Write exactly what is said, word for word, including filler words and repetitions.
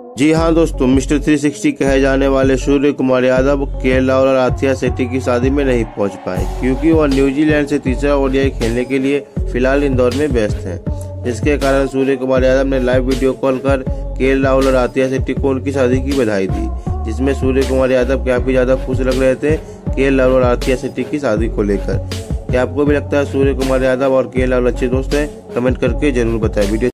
जी हाँ दोस्तों, mister three sixty कहे जाने वाले सूर्य कुमार यादव के एल राहुल और आथिया शेट्टी की शादी में नहीं पहुंच पाए क्योंकि वह न्यूजीलैंड से तीसरा ओडीआई खेलने के लिए फिलहाल इंदौर में व्यस्त हैं। जिसके कारण सूर्य कुमार यादव ने लाइव वीडियो कॉल कर के एल राहुल और आथिया शेट्टी को उनकी शादी की बधाई दी, जिसमें सूर्य कुमार यादव काफी ज्यादा खुश लग रहे थे के एल राहुल और आथिया शेट्टी की शादी को लेकर। क्या आपको भी लगता है सूर्य कुमार यादव और के एल राहुल अच्छे दोस्त हैं? कमेंट करके जरूर बताएं। वीडियो